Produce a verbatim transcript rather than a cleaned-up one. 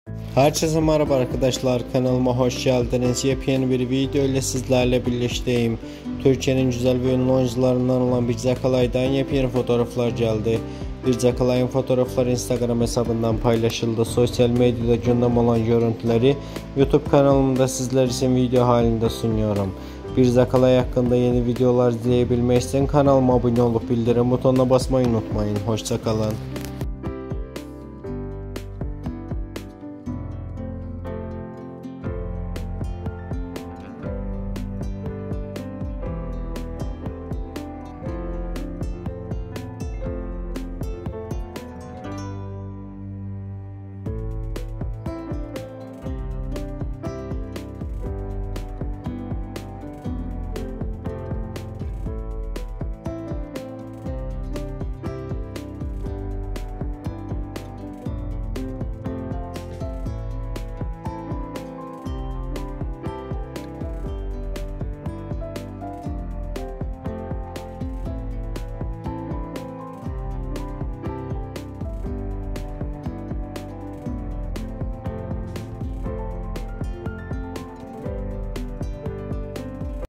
Herkese merhaba arkadaşlar, kanalıma hoş geldiniz. Yepyeni bir video ile sizlerle birlikteyim. Türkiye'nin güzel ve ünlü oyuncularından olan Birce Akalay'dan yepyeni fotoğraflar geldi. Birce Akalay'ın fotoğrafları Instagram hesabından paylaşıldı. Sosyal medyada gündem olan görüntüleri YouTube kanalımda sizler için video halinde sunuyorum. Birce Akalay hakkında yeni videolar izleyebilmek için kanalıma abone olup bildirim butonuna basmayı unutmayın. Hoşça kalın.